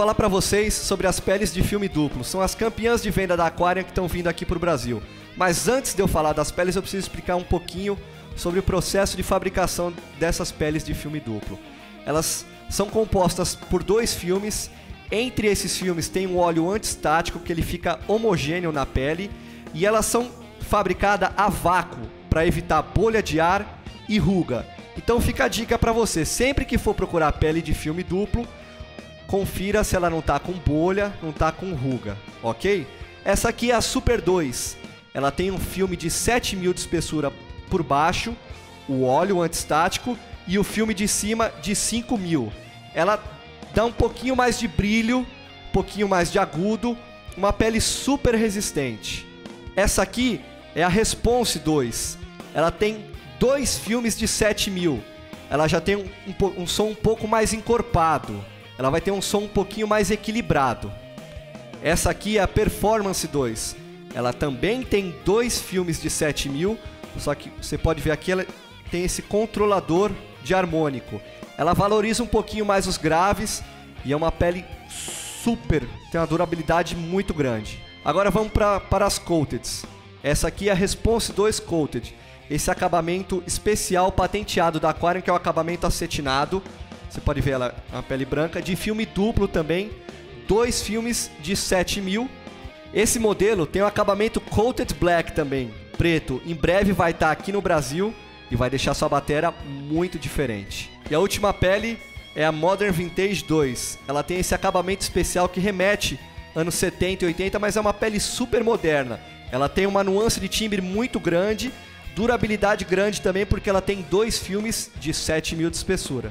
falar para vocês sobre as peles de filme duplo. São as campeãs de venda da Aquarium que estão vindo aqui para o Brasil. Mas antes de eu falar das peles, eu preciso explicar um pouquinho sobre o processo de fabricação dessas peles de filme duplo. Elas são compostas por 2 filmes. Entre esses filmes tem um óleo antistático que ele fica homogêneo na pele. E elas são fabricadas a vácuo para evitar bolha de ar e ruga. Então fica a dica para você, sempre que for procurar pele de filme duplo, confira se ela não está com bolha, não está com ruga, ok? Essa aqui é a Super 2. Ela tem um filme de 7.000 de espessura por baixo, o óleo antistático, e o filme de cima de 5.000. Ela dá um pouquinho mais de brilho, um pouquinho mais de agudo, uma pele super resistente. Essa aqui é a Response 2. Ela tem 2 filmes de 7.000. Ela já tem um som um pouco mais encorpado. Ela vai ter um som um pouquinho mais equilibrado. Essa aqui é a Performance 2. Ela também tem 2 filmes de 7.000. Só que você pode ver aqui, ela tem esse controlador de harmônico. Ela valoriza um pouquinho mais os graves. E é uma pele super, tem uma durabilidade muito grande. Agora vamos para as Coateds. Essa aqui é a Response 2 Coated. Esse acabamento especial patenteado da Aquarium, que é o acabamento acetinado. Você pode ver ela, uma pele branca, de filme duplo também. 2 filmes de 7.000. Esse modelo tem o acabamento Coated Black também, preto. Em breve vai estar aqui no Brasil e vai deixar sua bateria muito diferente. E a última pele é a Modern Vintage 2. Ela tem esse acabamento especial que remete anos 70 e 80, mas é uma pele super moderna. Ela tem uma nuance de timbre muito grande, durabilidade grande também, porque ela tem 2 filmes de 7.000 de espessura.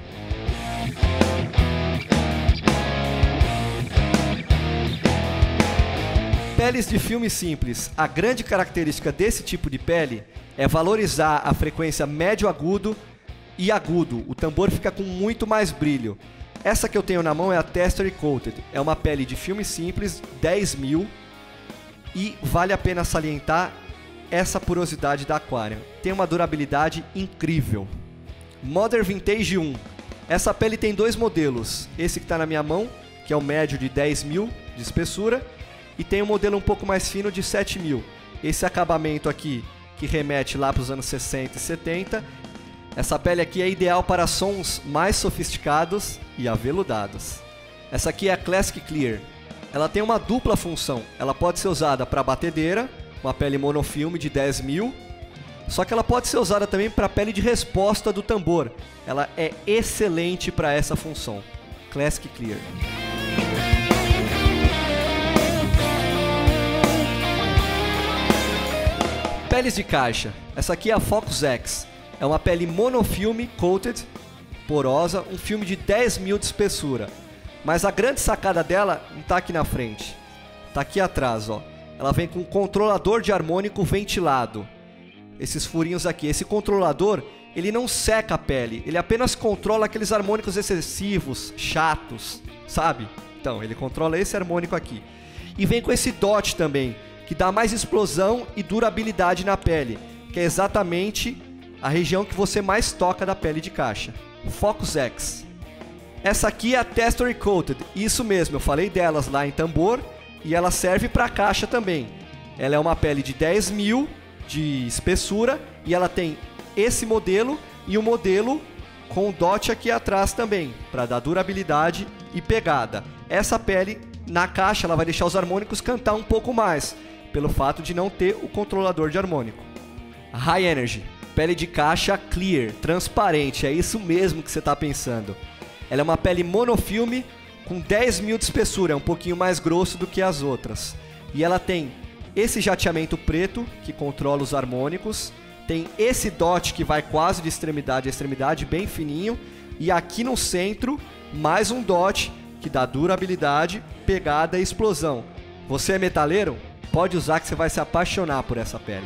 Peles de filme simples. A grande característica desse tipo de pele é valorizar a frequência médio-agudo e agudo. O tambor fica com muito mais brilho. Essa que eu tenho na mão é a Tester Coated. É uma pele de filme simples, 10.000. E vale a pena salientar essa porosidade da Aquarium. Tem uma durabilidade incrível. Modern Vintage 1. Essa pele tem 2 modelos. Esse que está na minha mão, que é o médio de 10.000 de espessura. E tem um modelo um pouco mais fino de 7.000. Esse acabamento aqui, que remete lá para os anos 60 e 70. Essa pele aqui é ideal para sons mais sofisticados e aveludados. Essa aqui é a Classic Clear. Ela tem uma dupla função. Ela pode ser usada para batedeira, uma pele monofilme de 10.000. Só que ela pode ser usada também para pele de resposta do tambor. Ela é excelente para essa função. Classic Clear. Peles de caixa. Essa aqui é a Focus X. É uma pele monofilme coated, porosa, um filme de 10.000 de espessura. Mas a grande sacada dela não está aqui na frente. Está aqui atrás, ó. Ela vem com um controlador de harmônico ventilado. Esses furinhos aqui. Esse controlador, ele não seca a pele. Ele apenas controla aqueles harmônicos excessivos, chatos, sabe? Então, ele controla esse harmônico aqui. E vem com esse dot também, que dá mais explosão e durabilidade na pele, que é exatamente a região que você mais toca da pele de caixa. Focus X. Essa aqui é a Tester Coated. Isso mesmo, eu falei delas lá em tambor e ela serve para caixa também. Ela é uma pele de 10.000 de espessura e ela tem esse modelo e o modelo com o dot aqui atrás também, para dar durabilidade e pegada. Essa pele na caixa ela vai deixar os harmônicos cantar um pouco mais, pelo fato de não ter o controlador de harmônico. High Energy. Pele de caixa clear, transparente, é isso mesmo que você está pensando. Ela é uma pele monofilme com 10.000 de espessura, é um pouquinho mais grosso do que as outras. E ela tem esse jateamento preto, que controla os harmônicos. Tem esse dot que vai quase de extremidade a extremidade, bem fininho. E aqui no centro, mais um dot que dá durabilidade, pegada e explosão. Você é metaleiro? Pode usar que você vai se apaixonar por essa pele.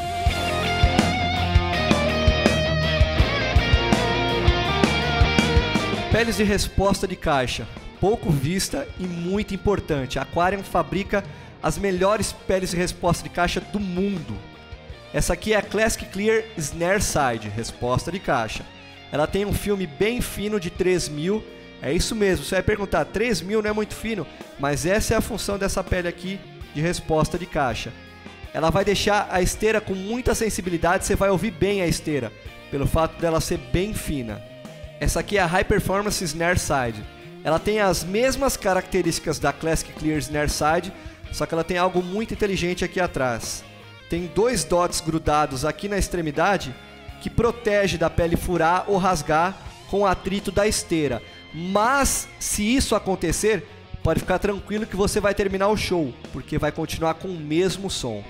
Peles de resposta de caixa, pouco vista e muito importante. A Aquarium fabrica as melhores peles de resposta de caixa do mundo. Essa aqui é a Classic Clear Snare Side, resposta de caixa. Ela tem um filme bem fino de 3.000 É isso mesmo, você vai perguntar, 3.000 não é muito fino? Mas essa é a função dessa pele aqui de resposta de caixa. Ela vai deixar a esteira com muita sensibilidade, você vai ouvir bem a esteira, pelo fato dela ser bem fina. Essa aqui é a High Performance Snare Side. Ela tem as mesmas características da Classic Clear Snare Side, só que ela tem algo muito inteligente aqui atrás. Tem 2 dots grudados aqui na extremidade que protege da pele furar ou rasgar com o atrito da esteira. Mas, se isso acontecer, pode ficar tranquilo que você vai terminar o show, porque vai continuar com o mesmo som.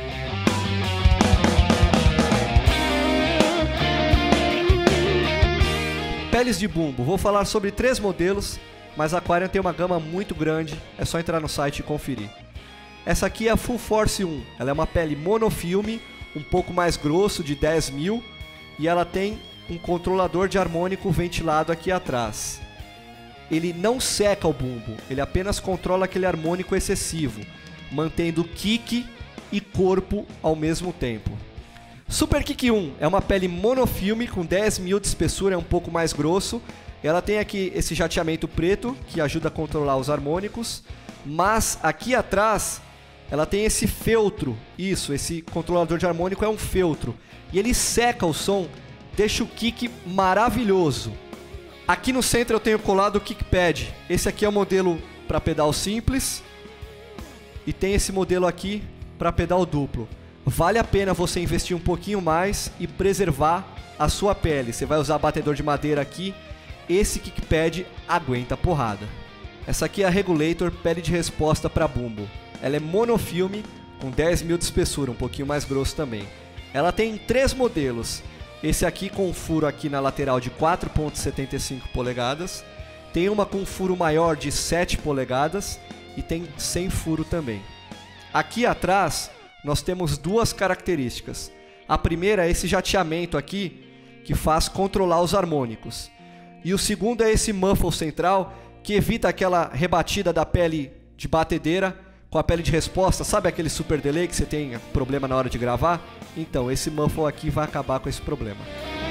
Peles de bumbo. Vou falar sobre 3 modelos, mas a Aquarium tem uma gama muito grande, é só entrar no site e conferir. Essa aqui é a Full Force 1, ela é uma pele monofilme, um pouco mais grosso, de 10.000, e ela tem um controlador de harmônico ventilado aqui atrás. Ele não seca o bumbo, ele apenas controla aquele harmônico excessivo, mantendo kick e corpo ao mesmo tempo. Super Kick 1 é uma pele monofilme com 10.000 de espessura, é um pouco mais grosso. Ela tem aqui esse jateamento preto que ajuda a controlar os harmônicos, mas aqui atrás ela tem esse feltro, esse controlador de harmônico é um feltro, e ele seca o som, deixa o kick maravilhoso. Aqui no centro eu tenho colado o kick pad, esse aqui é o modelo para pedal simples, e tem esse modelo aqui para pedal duplo. Vale a pena você investir um pouquinho mais e preservar a sua pele. Você vai usar batedor de madeira aqui, esse kick pad aguenta porrada. Essa aqui é a Regulator, pele de resposta para bumbo. Ela é monofilme com 10.000 de espessura, um pouquinho mais grosso também. Ela tem 3 modelos. Esse aqui com um furo aqui na lateral de 4,75 polegadas. Tem uma com um furo maior de 7 polegadas e tem sem furo também. Aqui atrás nós temos 2 características. A primeira é esse jateamento aqui que faz controlar os harmônicos. E o segundo é esse muffle central que evita aquela rebatida da pele de batedeira com a pele de resposta. Sabe aquele super delay que você tem problema na hora de gravar? Então esse muffle aqui vai acabar com esse problema.